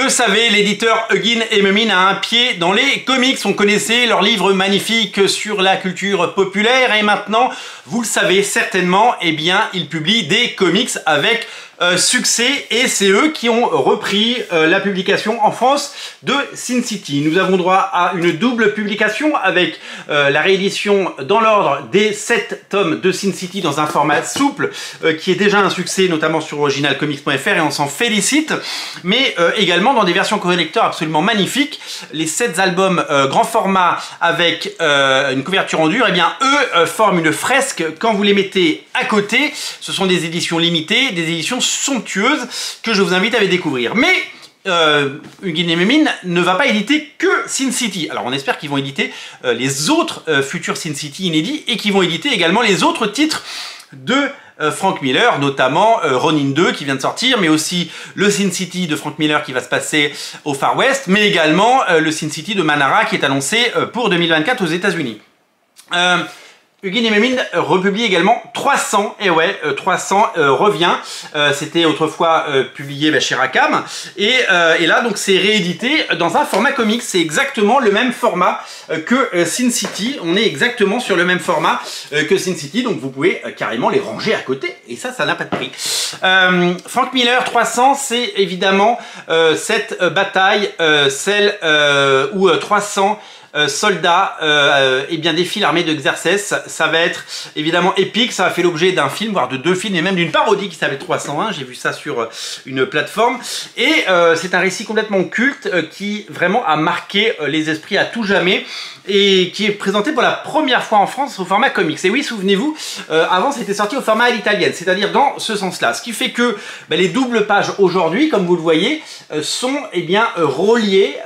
le savez, l'éditeur Huguin et Memin a un pied dans les comics. On connaissait leurs livres magnifiques sur la culture populaire et maintenant, vous le savez certainement, eh bien, ils publient des comics avec succès et c'est eux qui ont repris la publication en France de Sin City. Nous avons droit à une double publication avec la réédition dans l'ordre des 7 tomes de Sin City dans un format souple qui est déjà un succès notamment sur originalcomics.fr et on s'en félicite, mais également dans des versions collector absolument magnifiques. Les 7 albums grand format avec une couverture en dur, eh bien eux forment une fresque quand vous les mettez à côté. Ce sont des éditions limitées, des éditions somptueuses que je vous invite à les découvrir. Mais Huguin et Memin ne va pas éditer que Sin City. Alors on espère qu'ils vont éditer les autres futurs Sin City inédits et qu'ils vont éditer également les autres titres de Frank Miller, notamment Ronin 2 qui vient de sortir, mais aussi le Sin City de Frank Miller qui va se passer au Far West, mais également le Sin City de Manara qui est annoncé pour 2024 aux États-Unis. Huguin et Memin republie également 300, et ouais, 300 revient. C'était autrefois publié chez Rackham, et là donc c'est réédité dans un format comics. C'est exactement le même format que Sin City. On est exactement sur le même format que Sin City, donc vous pouvez carrément les ranger à côté, et ça n'a pas de prix. Frank Miller 300, c'est évidemment cette bataille, celle où 300 soldats et bien défilent l'armée de Xerxès. Ça va être évidemment épique, ça a fait l'objet d'un film, voire de 2 films et même d'une parodie qui s'appelle 301, j'ai vu ça sur une plateforme, et c'est un récit complètement culte qui vraiment a marqué les esprits à tout jamais et qui est présenté pour la première fois en France au format comics. Et oui, souvenez-vous, avant c'était sorti au format à l'italienne, c'est-à-dire dans ce sens-là, ce qui fait que les doubles pages aujourd'hui, comme vous le voyez, sont eh bien reliées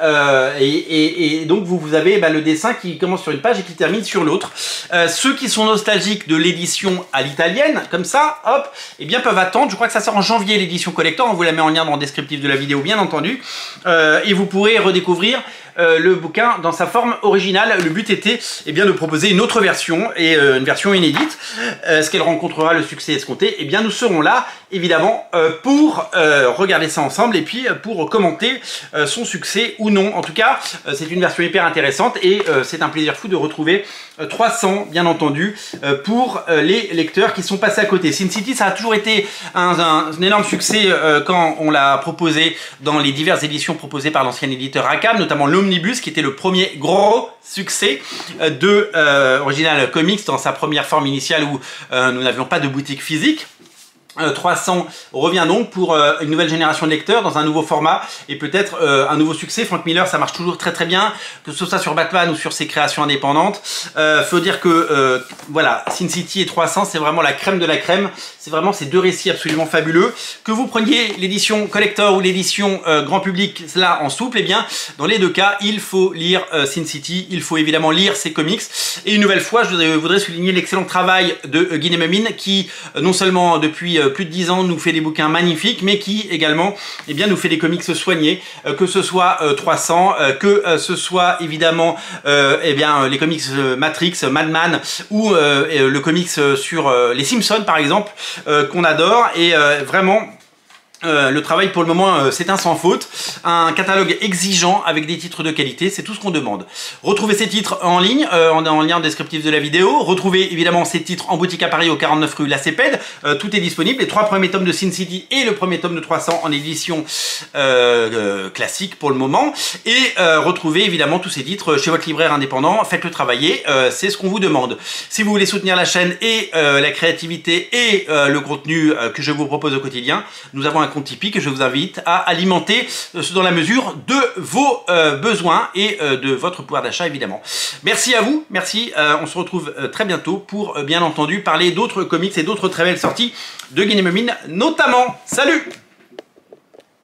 et donc vous avez le dessin qui commence sur une page et qui termine sur l'autre. Ceux qui sont nostalgiques de l'édition à l'italienne, comme ça, hop, eh bien peuvent attendre. Je crois que ça sort en janvier l'édition collector. On vous la met en lien dans le descriptif de la vidéo, bien entendu. Et vous pourrez redécouvrir le bouquin dans sa forme originale. Le but était eh bien, de proposer une autre version et une version inédite. Est-ce qu'elle rencontrera le succès escompté? Eh bien, nous serons là, évidemment, pour regarder ça ensemble et puis pour commenter son succès ou non. En tout cas, c'est une version hyper intéressante et c'est un plaisir fou de retrouver 300, bien entendu, pour les lecteurs qui sont passés à côté. Sin City, ça a toujours été un énorme succès quand on l'a proposé dans les diverses éditions proposées par l'ancien éditeur Rackham, notamment l'Omnibus, qui était le premier gros succès de Original Comics dans sa première forme initiale où nous n'avions pas de boutique physique. 300 revient donc pour une nouvelle génération de lecteurs dans un nouveau format et peut-être un nouveau succès. Frank Miller, ça marche toujours très bien, que ce soit sur Batman ou sur ses créations indépendantes. Faut dire que voilà, Sin City et 300, c'est vraiment la crème de la crème. C'est vraiment ces deux récits absolument fabuleux. Que vous preniez l'édition collector ou l'édition grand public, là en souple, et bien dans les deux cas, il faut lire Sin City, il faut évidemment lire ses comics. Et une nouvelle fois, je voudrais souligner l'excellent travail de Huguin et Memin qui non seulement depuis plus de 10 ans nous fait des bouquins magnifiques, mais qui également eh bien, nous fait des comics soignés, que ce soit 300, que ce soit évidemment eh bien, les comics Matrix, Madman ou le comics sur les Simpsons par exemple, qu'on adore, et vraiment le travail pour le moment c'est un sans faute, un catalogue exigeant avec des titres de qualité, c'est tout ce qu'on demande. Retrouvez ces titres en ligne, en lien descriptif de la vidéo. Retrouvez évidemment ces titres en boutique à Paris au 49 rue La Cépède, tout est disponible, les 3 premiers tomes de Sin City et le premier tome de 300 en édition classique pour le moment. Et retrouvez évidemment tous ces titres chez votre libraire indépendant, faites-le travailler, c'est ce qu'on vous demande. Si vous voulez soutenir la chaîne et la créativité et le contenu que je vous propose au quotidien, nous avons un compte Tipeee que je vous invite à alimenter dans la mesure de vos besoins et de votre pouvoir d'achat évidemment. Merci à vous, merci, on se retrouve très bientôt pour bien entendu parler d'autres comics et d'autres très belles sorties de Huguin et Memin notamment. Salut!